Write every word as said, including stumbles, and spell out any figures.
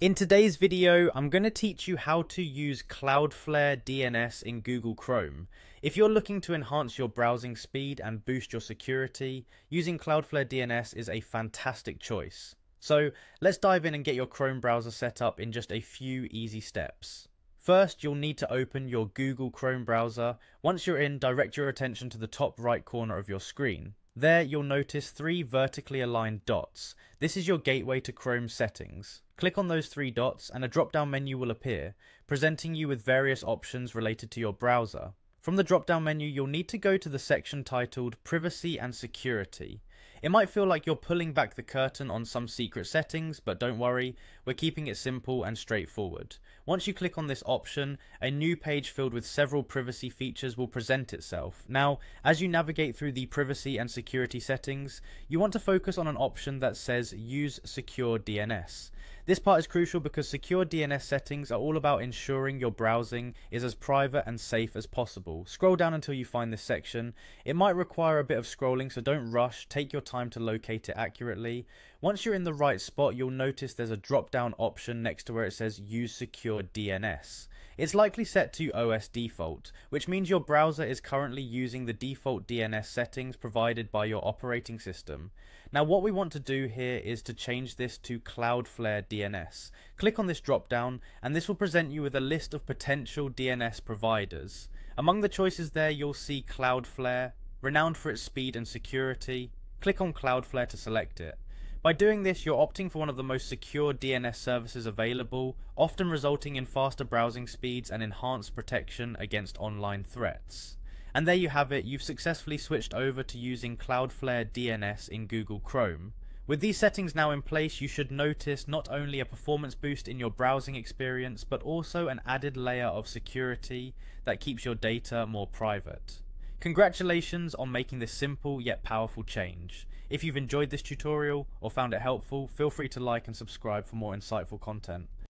In today's video, I'm going to teach you how to use Cloudflare D N S in Google Chrome. If you're looking to enhance your browsing speed and boost your security, using Cloudflare D N S is a fantastic choice. So let's dive in and get your Chrome browser set up in just a few easy steps. First, you'll need to open your Google Chrome browser. Once you're in, direct your attention to the top right corner of your screen. There, you'll notice three vertically aligned dots. This is your gateway to Chrome settings. Click on those three dots and a drop-down menu will appear, presenting you with various options related to your browser. From the drop-down menu, you'll need to go to the section titled Privacy and Security. It might feel like you're pulling back the curtain on some secret settings, but don't worry, we're keeping it simple and straightforward. Once you click on this option, a new page filled with several privacy features will present itself. Now, as you navigate through the privacy and security settings, you want to focus on an option that says Use Secure D N S. This part is crucial because secure D N S settings are all about ensuring your browsing is as private and safe as possible. Scroll down until you find this section. It might require a bit of scrolling, so don't rush, take your time to locate it accurately. Once you're in the right spot, you'll notice there's a drop-down option next to where it says Use Secure D N S. It's likely set to O S default, which means your browser is currently using the default D N S settings provided by your operating system. Now what we want to do here is to change this to Cloudflare D N S. Click on this drop down and this will present you with a list of potential D N S providers. Among the choices there you'll see Cloudflare, renowned for its speed and security. Click on Cloudflare to select it. By doing this, you're opting for one of the most secure D N S services available, often resulting in faster browsing speeds and enhanced protection against online threats. And there you have it, you've successfully switched over to using Cloudflare D N S in Google Chrome. With these settings now in place, you should notice not only a performance boost in your browsing experience, but also an added layer of security that keeps your data more private. Congratulations on making this simple yet powerful change. If you've enjoyed this tutorial or found it helpful, feel free to like and subscribe for more insightful content.